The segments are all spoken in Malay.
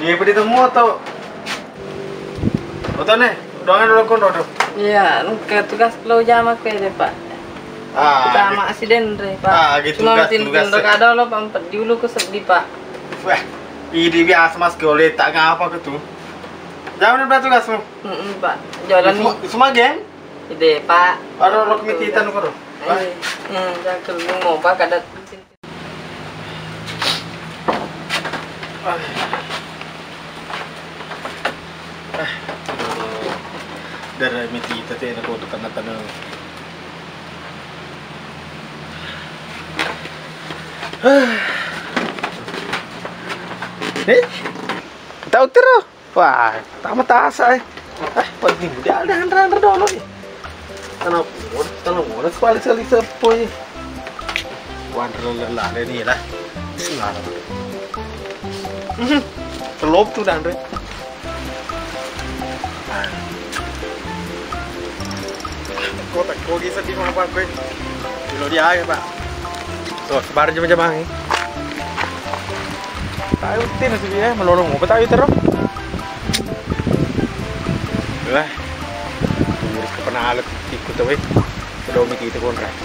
Iya, pedi temu atau nih, doangan dulu kon dodo. Iya, ke tugas lo jam aku deh Pak. Kita sama aksiden deh Pak. Gitu Cuma tugas. ada lo pampet dulu ke sedih Pak. Wah, ini biasa mas gole tak ngapa gitu. Jangan berarti tugasmu. Pak. Jalan nih. Semua geng? Ide Pak. Ada lo kemititan koro. Jangan kelung mau Pak kada. Dari miti tadi nak untuk tanah. Tahu terus. Wah, tak mata asa. Penting dia ada handra dulu ni. Tanah muda sekali sepoi. Wandra lelah ni lah. Sengaja. Terlop tu dan re. Kau tak kau kisah di mana Pak? Dulu dia aja Pak. So sebar jam-jam ni. Tahu tin sih dia melolong mau tahu terus. Lah. Urus kepenalat ikut tu Sudah mikir itu kon rai.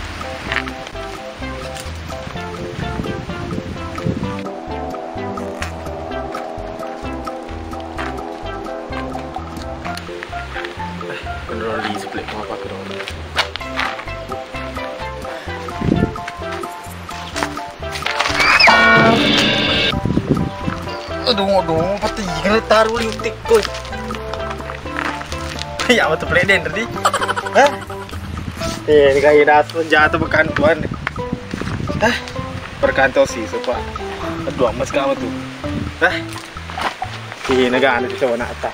Kontrol di split mau apa kau? Aduh, pati kena taruh liutik koi. Ya, betul pleden tadi. Hah? Ini kayak dasar jatuh berkantuan. Hah? Berkantor sih, sopa. Aduh, mas kamu tuh. Hah? Ini negara di sana atas.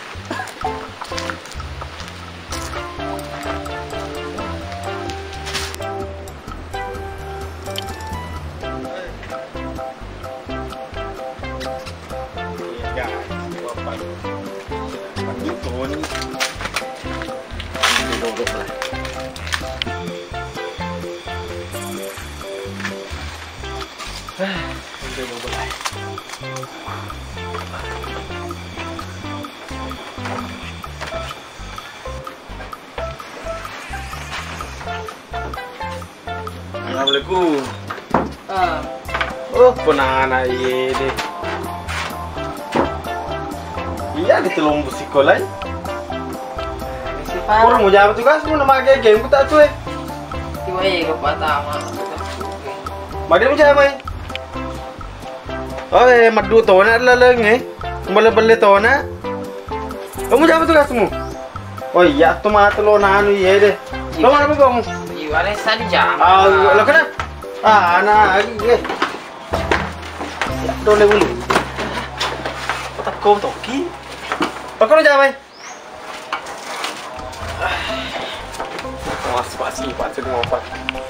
Assalamualaikum. Oh, penana ini. Iya di telung sekolah. Kurang mau jawab tugas mau nama game ku tak cuy. Tiba ke pertama. Madi mau jawab mai. Oh, madu tona leleng beli tona. Kamu jawab tugasmu. Oh iya, tu mah telo nanu iya deh. Kamu apa kamu? Iwale sadi jam. Lo kena? Anak lagi. Ya, dole bulu. Tak kau toki. Kau nak jawab mai. Mas pasti mau apa?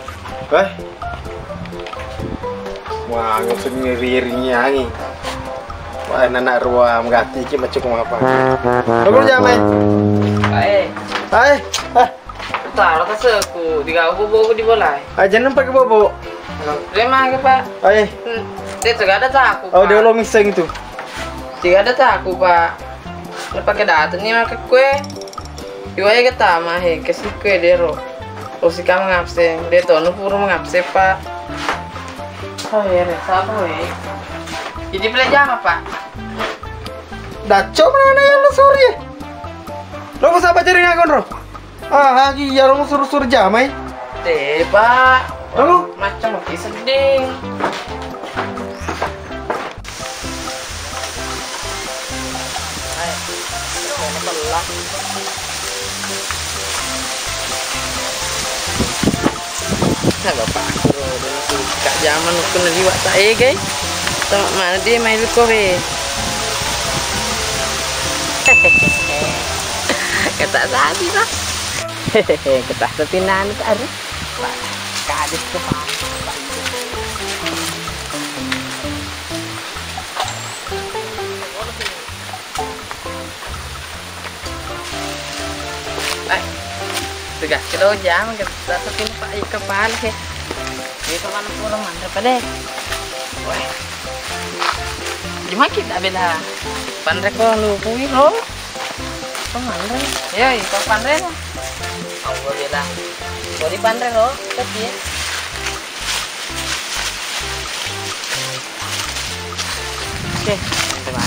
Wah, ngusung ngiri-ngirinya ni. Wah, anak ruang mengati je macam apa? Kau jam mai? Hai. Tak, rasa aku tiga bobo di bola. Jangan pakai bobo. Terima kasih Pak. Dia tidak ada tak aku. Oh, dia lo miseng itu. Tidak ada tak aku Pak. Dia pakai datanya makan kue. Iwaya kita mah kasih kue dero. Usi kamu ngapse, dia tuh puru ngapse Pak. Oh ya, sabar weh. Jadi belajar apa Pak? Daco mana yang lo sore? Lo mau sabar cari ngakon ro? Lagi ya lo suruh jamai. Deh Pak. Lo macam lagi seding. Ayo, ini belah. Nah bapak bro, kak zaman kena liwat saya guys. Tengok mana dia main kowe. Kata tadi lah. Kata setinan tak ada. Kadis kepala. Tegas kilo jam kita setin pak kepala ke. Itu kan kurang mantap deh. Wah. Cuma kita bela pandai ko lupuin lo. Pandai. Ya, itu pandai lah. Aku bela. Kau di pandai lo, tapi. Oke, teman.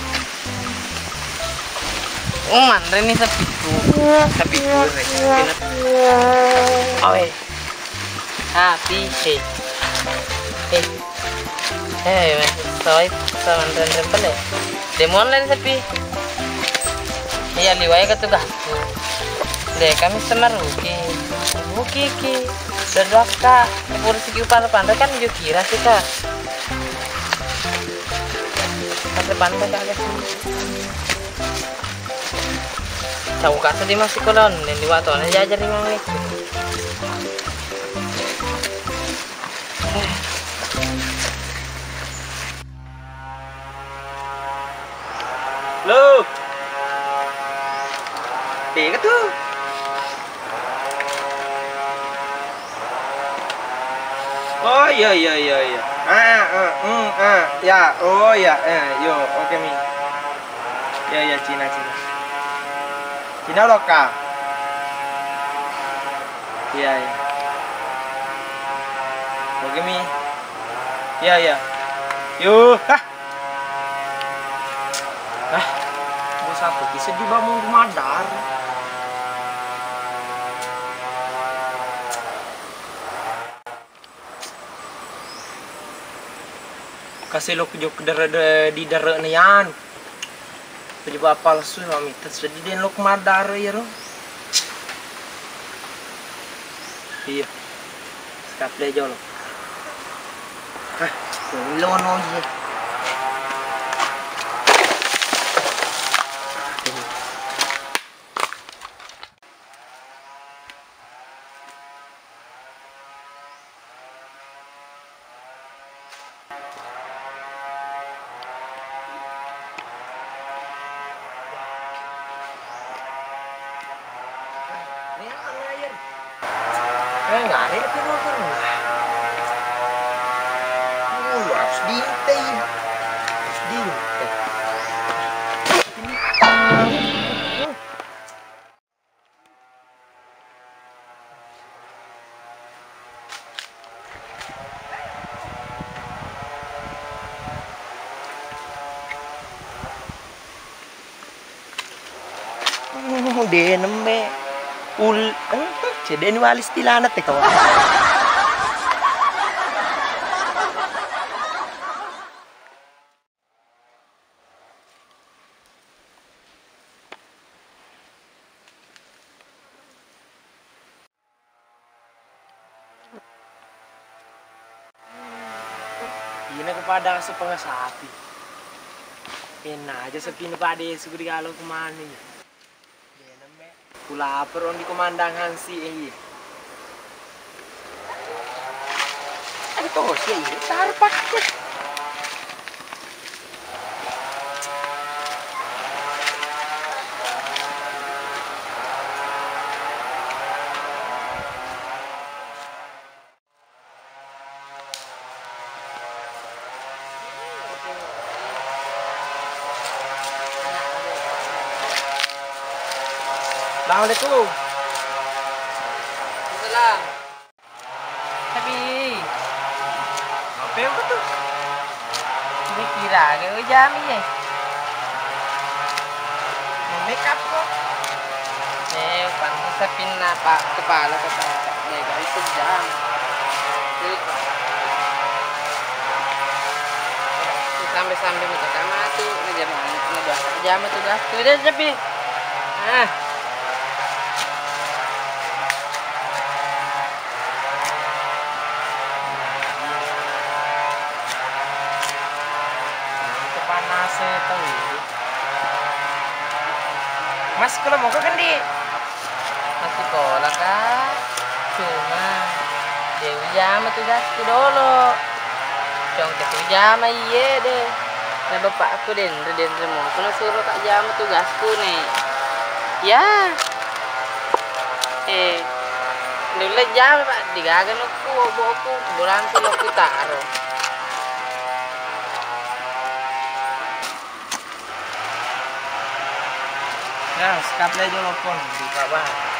Mandai nih sapiku. Oke. Happy soy sama pala. Demon lang sapi. Iya liway ka to gasto. De kami sama Ruki. Ruki ki. Dadwak ka. Puro sige para pandai kan yo kira sih ka. Pandai ka agak. Tahu kata di masih kolon, di waktu na jajar di mana itu. Lo. Tiga tuh. Oh iya. Ya. Oh ya. Yo, oke mi. Ya Cina. Cina lokal. Iya. Oke mi. Ya. Yo, bos satu bisa dibangun rumah dar. Kasih lo kejok di darah nian. Coba palsu kami terjadi den lo kemadar ya ro. Iya. Stop deh jolo. Lo ya. Nggak ada tapi motor lu harus dintai. Dia nembe jadi ini walis tilanat ya kawan. Ini kepada sepengah sapi. Enak aja sepi ini pada segeri kalau kemana ya. Kula lapar di komandangan si ini. Itu sih ini tar pakai. Assalamualaikum. Salam. Tapi Apa yang betul? ini kira ke jam ni. Make up kok. Pantas sapin na pa kepala kata. Guys sejam. Sampai minta kamar tu jam tu dah. Tu dah tapi. Mas kalau mau ke kendi. Masih sekolah kak. Cuma Dewi jam tu dah dulu. Cong tu jam iya deh. Nah bapak aku den semua. Kalau suruh tak jam tugasku nih. Ya. Dulu jam pak digagan aku boku bulan tu aku taruh. Ya, sekap aja lo pon di bawah.